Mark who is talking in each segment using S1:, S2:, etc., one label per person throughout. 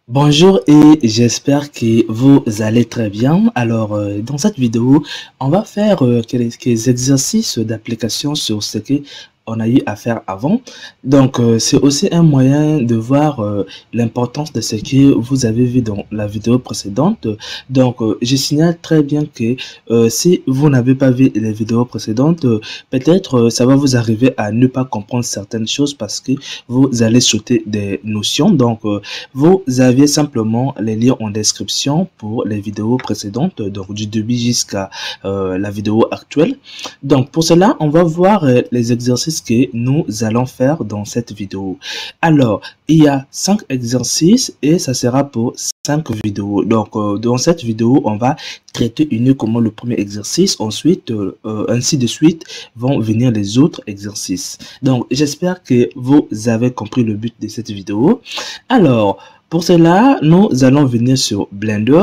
S1: Bonjour et j'espère que vous allez très bien. Alors, dans cette vidéo, on va faire quelques exercices d'application sur ce que on a eu à faire avant. Donc, c'est aussi un moyen de voir l'importance de ce que vous avez vu dans la vidéo précédente. Donc, je signale très bien que si vous n'avez pas vu les vidéos précédentes, peut-être ça va vous arriver à ne pas comprendre certaines choses parce que vous allez sauter des notions. Donc, vous aviez simplement les liens en description pour les vidéos précédentes, donc du début jusqu'à la vidéo actuelle. Donc pour cela, on va voir les exercices que nous allons faire dans cette vidéo. Alors, il y a 5 exercices et ça sera pour 5 vidéos. Donc dans cette vidéo, on va traiter uniquement le premier exercice. Ensuite, ainsi de suite, vont venir les autres exercices. Donc j'espère que vous avez compris le but de cette vidéo. Alors, pour cela, nous allons venir sur Blender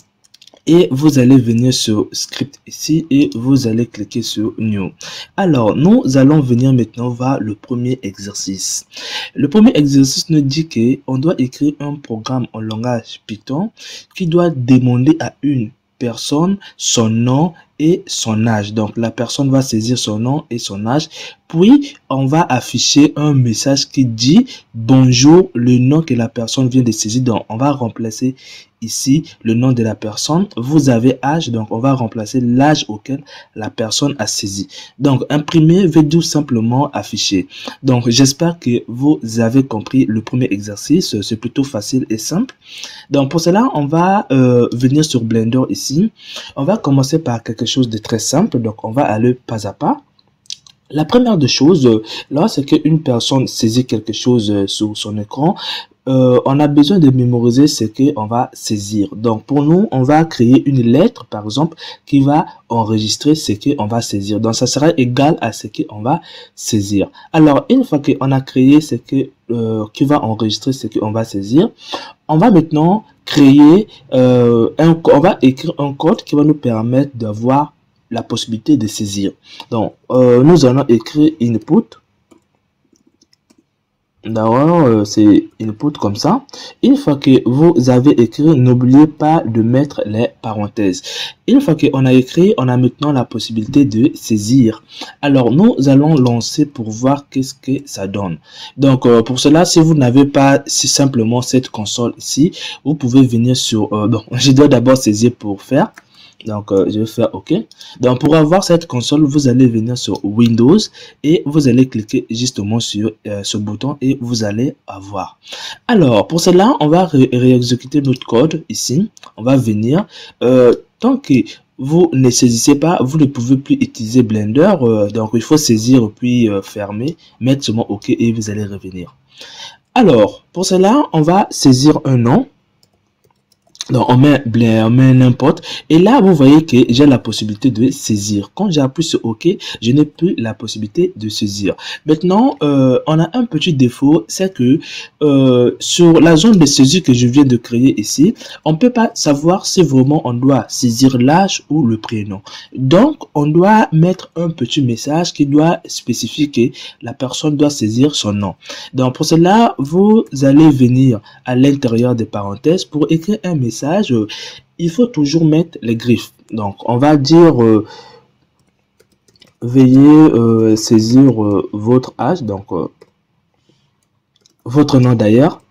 S1: et vous allez venir sur Script ici et vous allez cliquer sur New. Alors, nous allons venir maintenant voir le premier exercice. Le premier exercice nous dit qu'on doit écrire un programme en langage Python qui doit demander à une personne son nom et son âge. Donc, la personne va saisir son nom et son âge. Puis, on va afficher un message qui dit « Bonjour », le nom que la personne vient de saisir. Donc, on va remplacer ici le nom de la personne. Vous avez âge, donc on va remplacer l'âge auquel la personne a saisi. Donc, imprimer veut tout simplement afficher. Donc, j'espère que vous avez compris le premier exercice. C'est plutôt facile et simple. Donc, pour cela, on va venir sur Blender ici. On va commencer par quelque chose de très simple. Donc, on va aller pas à pas. La première des choses, lorsqu'une personne saisit quelque chose sur son écran, on a besoin de mémoriser ce qu'on va saisir. Donc, pour nous, on va créer une lettre, par exemple, qui va enregistrer ce qu'on va saisir. Donc, ça sera égal à ce qu'on va saisir. Alors, une fois qu'on a créé ce qui va enregistrer ce qu'on va saisir, on va maintenant créer, on va écrire un code qui va nous permettre d'avoir la possibilité de saisir. Donc, nous allons écrire input. D'abord, c'est input comme ça. Une fois que vous avez écrit, n'oubliez pas de mettre les parenthèses. Une fois qu'on a écrit, on a maintenant la possibilité de saisir. Alors, nous allons lancer pour voir qu'est-ce que ça donne. Donc, pour cela, si vous n'avez pas si simplement cette console ici, vous pouvez venir sur... bon, je dois d'abord saisir pour faire. Donc, je vais faire OK. Donc, pour avoir cette console, vous allez venir sur Windows et vous allez cliquer justement sur ce bouton et vous allez avoir. Alors, pour cela, on va réexécuter notre code ici. On va venir. Tant que vous ne saisissez pas, vous ne pouvez plus utiliser Blender. Donc, il faut saisir puis fermer, mettre seulement OK et vous allez revenir. Alors, pour cela, on va saisir un nom. Donc, on met n'importe. Et là, vous voyez que j'ai la possibilité de saisir. Quand j'appuie sur OK, je n'ai plus la possibilité de saisir. Maintenant, on a un petit défaut, c'est que sur la zone de saisie que je viens de créer ici, on ne peut pas savoir si vraiment on doit saisir l'âge ou le prénom. Donc, on doit mettre un petit message qui doit spécifier que la personne doit saisir son nom. Donc, pour cela, vous allez venir à l'intérieur des parenthèses pour écrire un message. Il faut toujours mettre les griffes. Donc, on va dire veuillez saisir votre âge, donc votre nom d'ailleurs.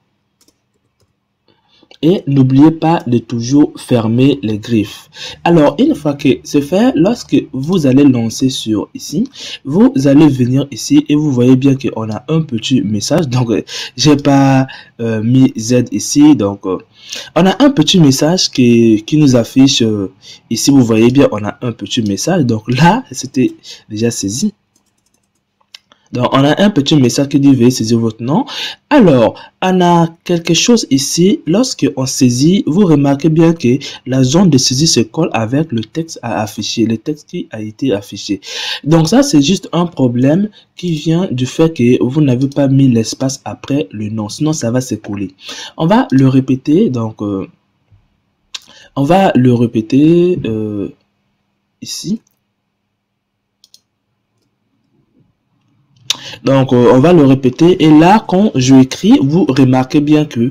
S1: Et n'oubliez pas de toujours fermer les griffes. Alors, une fois que c'est fait, lorsque vous allez lancer sur ici, vous allez venir ici et vous voyez bien qu'on a un petit message. Donc, j'ai pas mis Z ici. Donc, on a un petit message qui nous affiche ici. Vous voyez bien, on a un petit message. Donc là, c'était déjà saisi. Donc, on a un petit message qui dit veuillez saisir votre nom. Alors, on a quelque chose ici. Lorsque on saisit, vous remarquez bien que la zone de saisie se colle avec le texte à afficher, le texte qui a été affiché. Donc, ça, c'est juste un problème qui vient du fait que vous n'avez pas mis l'espace après le nom. Sinon, ça va se coller. On va le répéter. Donc, on va le répéter ici. Donc, on va le répéter. Et là, quand je écris, vous remarquez bien que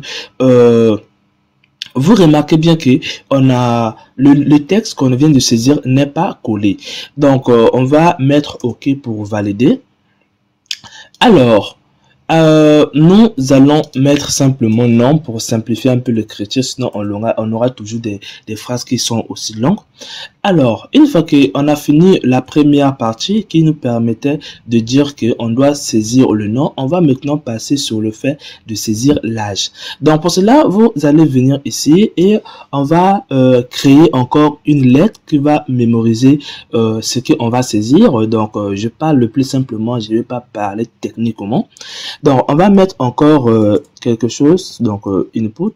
S1: on a le texte qu'on vient de saisir n'est pas collé. Donc, on va mettre OK pour valider. Alors, nous allons mettre simplement non pour simplifier un peu l'écriture, sinon on aura toujours des phrases qui sont aussi longues. Alors, une fois qu'on a fini la première partie qui nous permettait de dire qu'on doit saisir le nom, on va maintenant passer sur le fait de saisir l'âge. Donc, pour cela, vous allez venir ici et on va créer encore une lettre qui va mémoriser ce qu'on va saisir. Donc, je parle le plus simplement, je ne vais pas parler techniquement. Donc, on va mettre encore quelque chose, donc input.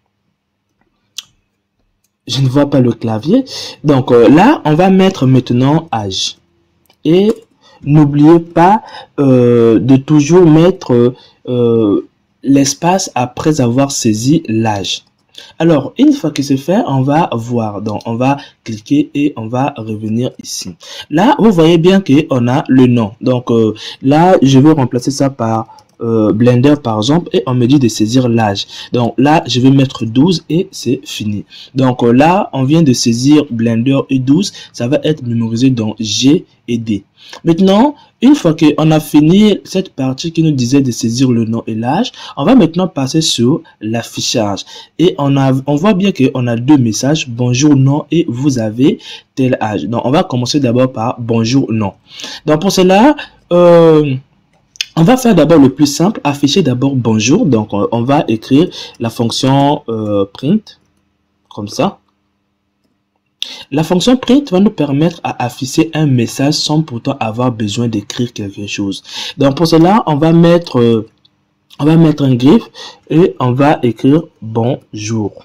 S1: Je ne vois pas le clavier. Donc là, on va mettre maintenant âge. Et n'oubliez pas de toujours mettre l'espace après avoir saisi l'âge. Alors, une fois que c'est fait, on va voir. Donc, on va cliquer et on va revenir ici. Là, vous voyez bien qu'on a le nom. Donc, là, je vais remplacer ça par Blender par exemple et on me dit de saisir l'âge. Donc là je vais mettre 12 et c'est fini. Donc là on vient de saisir Blender et 12, ça va être mémorisé dans G et D. Maintenant, une fois qu'on a fini cette partie qui nous disait de saisir le nom et l'âge, on va maintenant passer sur l'affichage. Et on voit bien qu'on a deux messages, bonjour nom et vous avez tel âge. Donc on va commencer d'abord par bonjour nom. Donc pour cela, on va faire d'abord le plus simple, afficher d'abord bonjour. Donc, on va écrire la fonction print, comme ça. La fonction print va nous permettre à afficher un message sans pourtant avoir besoin d'écrire quelque chose. Donc, pour cela, on va mettre un griffe et on va écrire bonjour.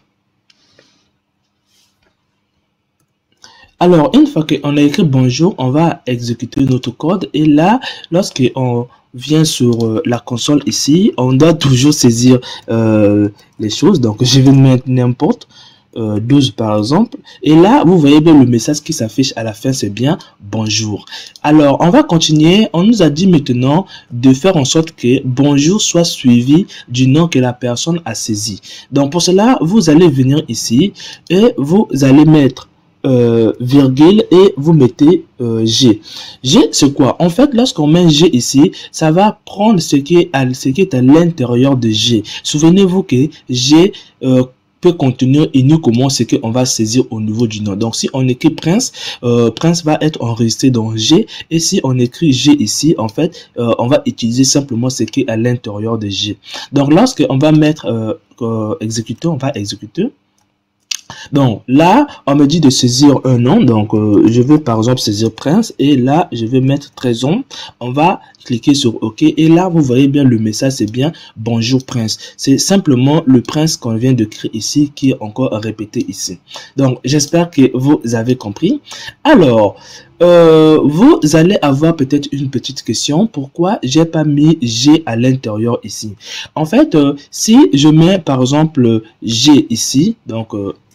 S1: Alors, une fois qu'on a écrit bonjour, on va exécuter notre code. Et là, lorsqu'on vient sur la console ici, on doit toujours saisir les choses. Donc, je vais mettre n'importe 12 par exemple. Et là, vous voyez bien le message qui s'affiche à la fin, c'est bien bonjour. Alors, on va continuer. On nous a dit maintenant de faire en sorte que bonjour soit suivi du nom que la personne a saisi. Donc, pour cela, vous allez venir ici et vous allez mettre virgule et vous mettez G. G c'est quoi? En fait, lorsqu'on met G ici, ça va prendre ce qui est à l'intérieur de G. Souvenez-vous que G peut contenir uniquement ce qu'on va saisir au niveau du nom. Donc si on écrit Prince, Prince va être enregistré dans G, et si on écrit G ici, en fait, on va utiliser simplement ce qui est à l'intérieur de G. Donc lorsqu'on va mettre exécuter, on va exécuter. Donc là, on me dit de saisir un nom. Donc je vais par exemple saisir Prince et là je vais mettre Trésor. On va cliquer sur OK et là vous voyez bien le message, c'est bien bonjour Prince. C'est simplement le Prince qu'on vient de créer ici qui est encore répété ici. Donc j'espère que vous avez compris. Alors vous allez avoir peut-être une petite question. Pourquoi j'ai pas mis G à l'intérieur ici? En fait, si je mets par exemple G ici, donc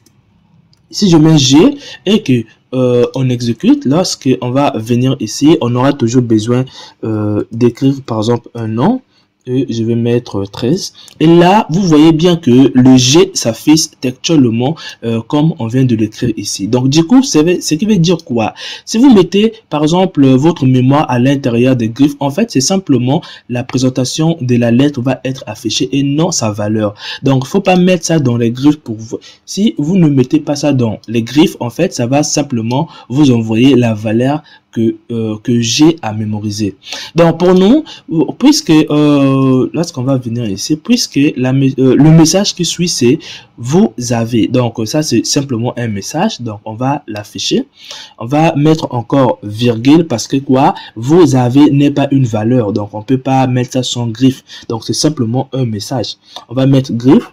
S1: si je mets G et que on exécute, lorsque on va venir ici, on aura toujours besoin d'écrire par exemple un nom. Et je vais mettre 13. Et là, vous voyez bien que le G s'affiche textuellement comme on vient de l'écrire ici. Donc, du coup, ce qui veut dire quoi? Si vous mettez, par exemple, votre mémoire à l'intérieur des griffes, en fait, c'est simplement la présentation de la lettre va être affichée et non sa valeur. Donc, il ne faut pas mettre ça dans les griffes pour vous. Si vous ne mettez pas ça dans les griffes, en fait, ça va simplement vous envoyer la valeur que j'ai à mémoriser. Donc pour nous, puisque lorsqu'on va venir ici, puisque le message qui suit c'est vous avez, donc ça c'est simplement un message, donc on va l'afficher. On va mettre encore virgule parce que quoi, vous avez n'est pas une valeur, donc on peut pas mettre ça sans griffe, donc c'est simplement un message. On va mettre griffe.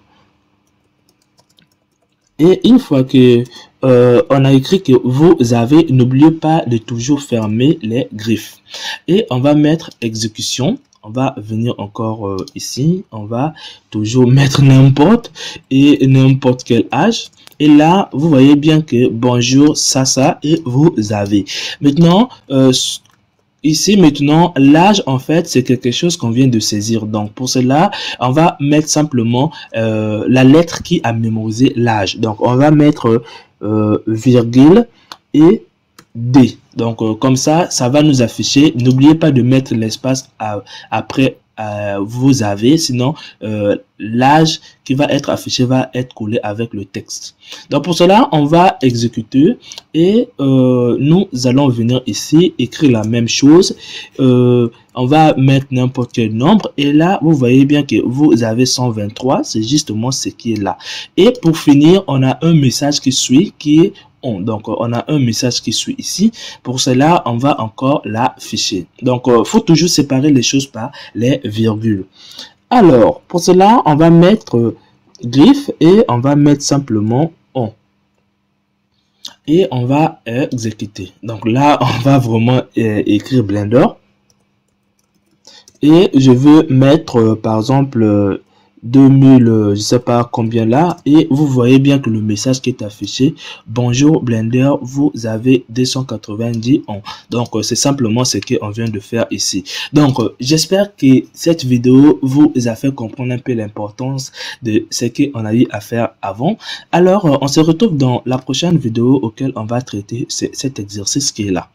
S1: Et une fois que on a écrit que vous avez, n'oubliez pas de toujours fermer les griffes. Et on va mettre exécution. On va venir encore ici. On va toujours mettre n'importe et n'importe quel âge. Et là, vous voyez bien que bonjour, ça, et vous avez. Maintenant, ici maintenant, l'âge, en fait, c'est quelque chose qu'on vient de saisir. Donc, pour cela, on va mettre simplement la lettre qui a mémorisé l'âge. Donc, on va mettre virgule et D. Donc, comme ça va nous afficher. N'oubliez pas de mettre l'espace après vous avez, sinon l'âge qui va être affiché va être collé avec le texte. Donc pour cela, on va exécuter et nous allons venir ici écrire la même chose. On va mettre n'importe quel nombre et là vous voyez bien que vous avez 123, c'est justement ce qui est là. Et pour finir, on a un message qui suit qui est on. Donc on a un message qui suit ici. Pour cela, on va encore l'afficher. Donc faut toujours séparer les choses par les virgules. Alors pour cela, on va mettre griffe et on va mettre simplement on. Et on va exécuter. Donc là, on va vraiment écrire Blender. Et je veux mettre par exemple 2000, je sais pas combien là, et vous voyez bien que le message qui est affiché, bonjour Blender, vous avez 290 ans. Donc c'est simplement ce qu'on vient de faire ici. Donc j'espère que cette vidéo vous a fait comprendre un peu l'importance de ce qu'on a eu à faire avant. Alors on se retrouve dans la prochaine vidéo auquel on va traiter cet exercice qui est là.